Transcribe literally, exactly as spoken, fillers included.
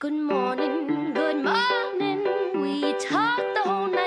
Good morning, good morning. We talked the whole